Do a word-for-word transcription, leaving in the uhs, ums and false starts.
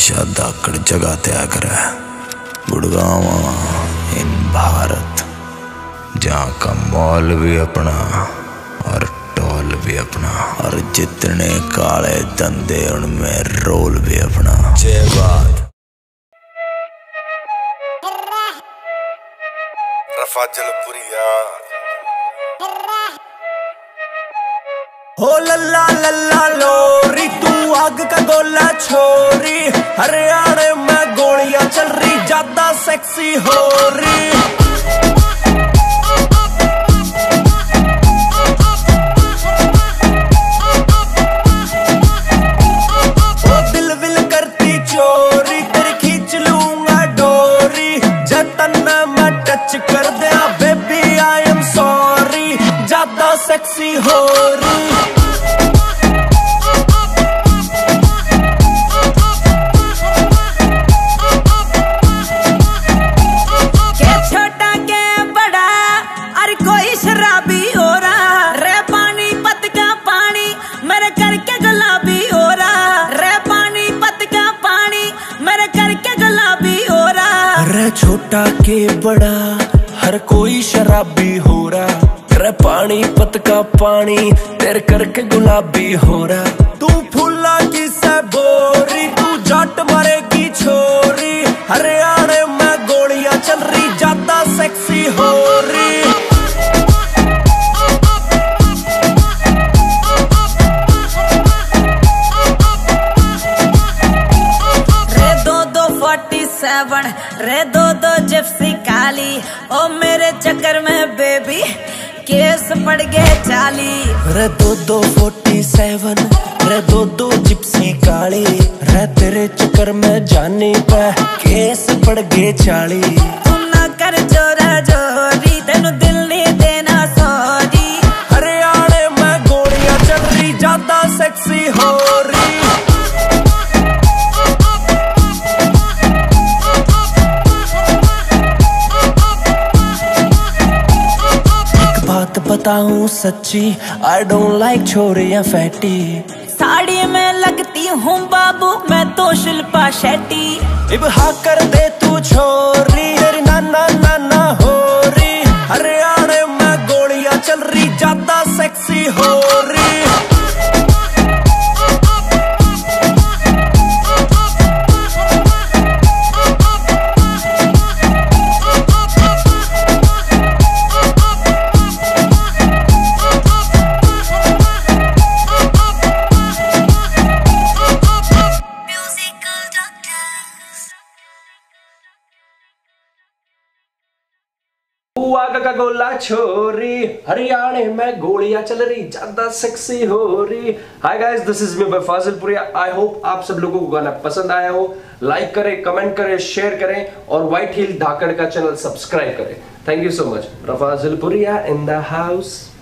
हमेशा धाकड़ जगह त्याग कर गुड़गांव इन भारत, जहाँ का मॉल भी अपना और टोल भी अपना और जितने काले धंधे उनमें रोल भी अपना। जय बात। रफाजलपुरिया हो लल्ला लल्ला लोरी, तू आग का गोला छोरी, हरियाणा में गोलियां चल रही, ज्यादा सेक्सी हो रही। ओ दिल विल करती चोरी, तेरी खींच लूंगा डोरी, जतन मैं टच कर दिया बेबी आई एम सॉरी, ज्यादा सेक्सी हो रही। छोटा के बड़ा हर कोई शराबी हो रहा, रे पानी पत का पानी तेरे करके गुलाबी हो रहा। तू फूला की से बोरी, तू जट मरेगी छोरी, हरियाणा में गोलियां चल रही, ज्यादा सेक्सी हो रही। सेवन रे दो दो जिप्सी काली, ओ मेरे चक्कर में बेबी केस पड़ गए चाली। रे दो दो फोर्टी सेवन रे दो दो जिप्सी काली, रे तेरे चक्कर में जानी पे केस पड़ गए चाली। तू ना कर जोरा जोरी, तेनू दिल नहीं देना सॉरी, हरियाणा में गोलियां चल रही, ज्यादा सेक्सी हो रही। बताऊं सच्ची, आई डोंट लाइक छोरियां फैटी, साड़ी में लगती हूँ बाबू मैं तो शिल्पा शेट्टी। इब हाँ कर दे तू छोरी, तेरी नाना नाना हो रही, हरियाणा में गोलियां चल रही, ज्यादा सेक्सी हो रही। आग का गोला छोरी, हरियाणा में गोलियां चल रही, ज्यादा सेक्सी हो रही। Hi guys, this is me Fazilpuria. I hope आप सब लोगों को गाना पसंद आया हो। लाइक करें, कमेंट करें, शेयर करें और व्हाइट हिल धाकड़ का चैनल सब्सक्राइब करें। Thank you so much. Fazilpuria in the house.